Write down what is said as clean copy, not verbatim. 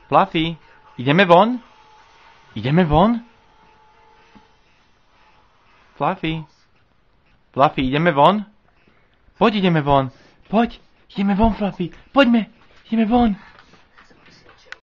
Fluffy, ideme von? Ideme von? Fluffy. Fluffy, ideme von? Poď, ideme von. Poď, ideme von, Fluffy. Poďme, ideme von.